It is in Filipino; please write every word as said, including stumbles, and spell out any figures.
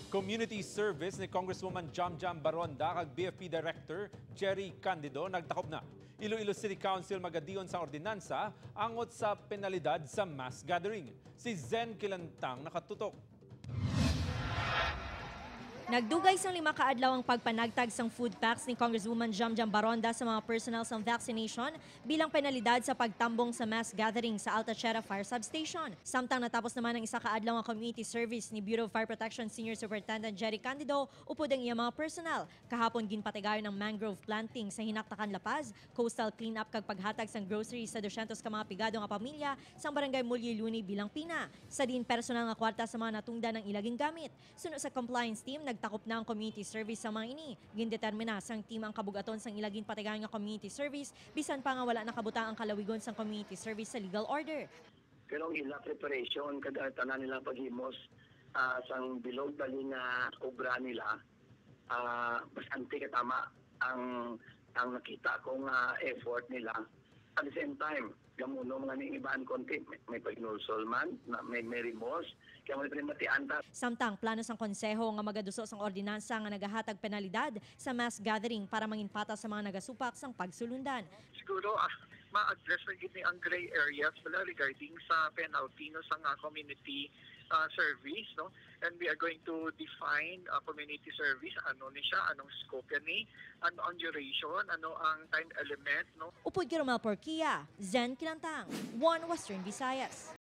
Community Service ni Congresswoman Jam Jam Baronda kag B F P Director Jerry Candido nagtakop na. Iloilo City Council magadiyon sa ordinansa angot sa penalidad sa mass gathering. Si Zen Kilantang nakatutok. Nagdugay sang lima kaadlaw ang pagpanagtag sang food packs ni Congresswoman Jam Jam Baronda sa mga personnel sang vaccination bilang penalidad sa pagtambong sa mass gathering sa Alta Fire Substation. Samtang natapos naman ang isa kaadlaw ang community service ni Bureau of Fire Protection Senior Superintendent Jerry Candido upod ang iyang mga personnel. Kahapon ginpatigayon ng mangrove planting sa Hinaktakan La Paz, coastal cleanup kag paghatag sang groceries sa dosyentos ka mga pigado nga pamilya sang barangay Mulyiluni bilang Pina. Sa din personal nga kwarta sa mga natungdan ng ilaging gamit. Suno sa compliance team, takop na ang community service sa mga ini. Gindetermina sang team ang kabugaton sang ilagin patigayon nga community service bisan pa nga wala nakabutang ang kalawigon sang community service sa legal order. Pero ang ila preparation kada tanan nila paghimos uh, sang bilog bali nga obra nila uh, bastante katama ang ang nakita kong uh, effort nila. At the same time, gamuno mga niibaan konti, may, may pagnulsol man, may, may remorse, kaya may primatianta. Samtang plano sang konseho nga magaduso sang ordinansa nga nagahatag penalidad sa mass gathering para manginpata sa mga nagasupak sang pagsulundan. Siguro ah, ma-address na gini ang gray areas pala regarding sa penalty no sa nga community uh, service, no? And we are going to define uh, community service, ano ni siya, anong scope yan ni, ano ang duration, ano ang time element, no? Upod Kiromel Porquia, Zen Kilantang, One Western Visayas.